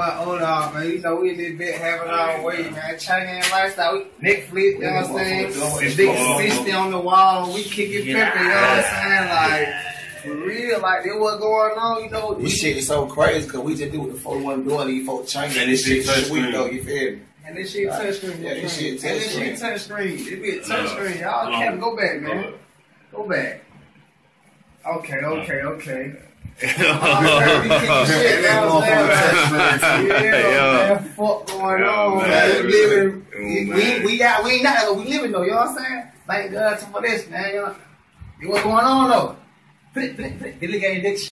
boy old dog, man. You know, we in this bit having our way, man. Chinese lifestyle, we Netflix, you know what I'm saying? The big 60 on the wall, we kick it pimping, you know what I'm saying? Like, for real, like, this what's going on, you know? This shit is so crazy, because we just do what the folks want to do, and these folks change. And this shit sweet, though, you feel me? And this shit touchscreen. Yeah, this shit touchscreen. This be touchscreen. Y'all can't go back, man. Go back. Okay. Fuck going on, man. We living though, you know what I'm saying? Thank God for this, man. You know what's going on though? Put it, look at your dick.